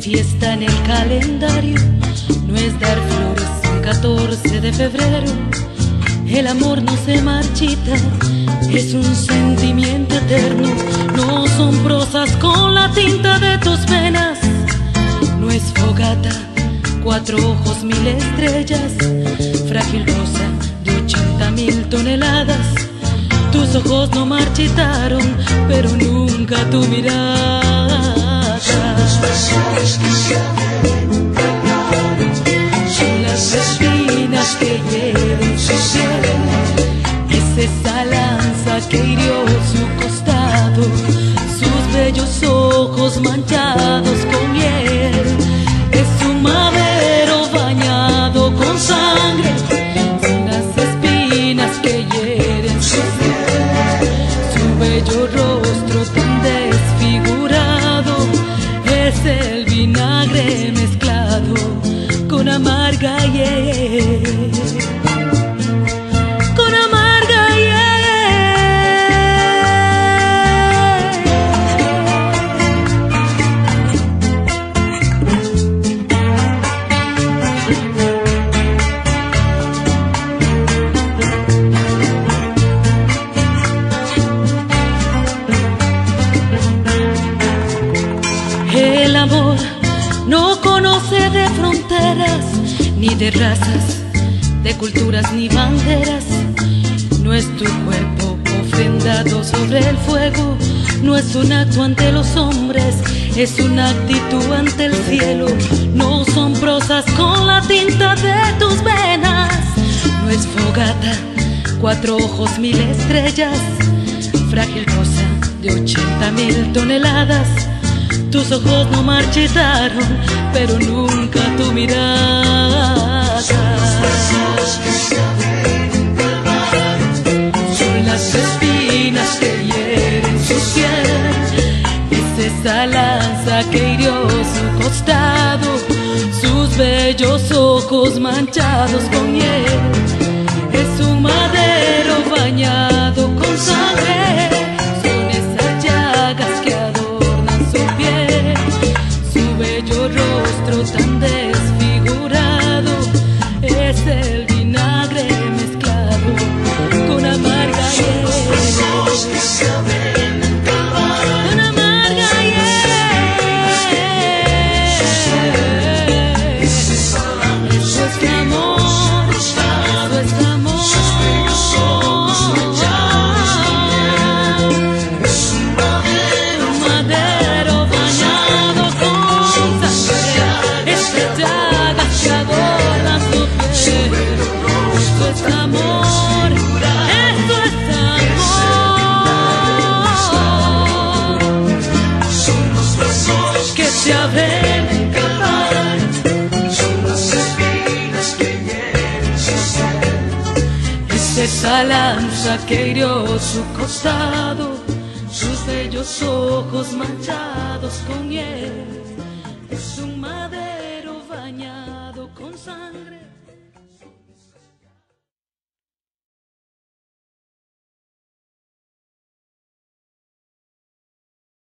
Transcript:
fiesta en el calendario, no es dar flores un 14 de febrero. El amor no se marchita, es un sentimiento eterno. No son prosas con la tinta de tus venas, no es fogata, 4 ojos, 1000 estrellas, frágil rosa de 80.000 toneladas. Tus ojos no marchitaron, pero nunca tu mirada. Son las espinas que hieren su piel, es esa lanza que hirió su costado, sus bellos ojos manchados con miel. Es un madero bañado con sangre, son las espinas que hieren su piel, su bello rostro tan desfigurado. Es el vinagre mezclado con amarga hiel, con amarga hiel. El amor no conoce de fronteras, ni de razas, de culturas ni banderas. No es tu cuerpo ofrendado sobre el fuego, no es un acto ante los hombres, es una actitud ante el cielo. No son prosas con la tinta de tus venas, no es fogata, 4 ojos, 1000 estrellas, frágil rosa de 80.000 toneladas. Tus ojos no marchitaron, pero nunca tu mirada. Son las espinas que hieren su piel, es esa lanza que hirió su costado, sus bellos ojos manchados con miel. Es un madero bañado con sangre, son esas llagas que rostro tan desfigurado. Es el vinagre mezclado con amarga hiel, con amarga hiel. Eso es amor, eso es amor. Un madero bañado con llagas que adornan su piel. Esto es amor, esto es amor. Son los brazos que se abren en cantar, son las espinas que hieren su piel. Es esa lanza que hirió su costado, sus bellos ojos manchados con hiel. Es un madero bañado con sangre.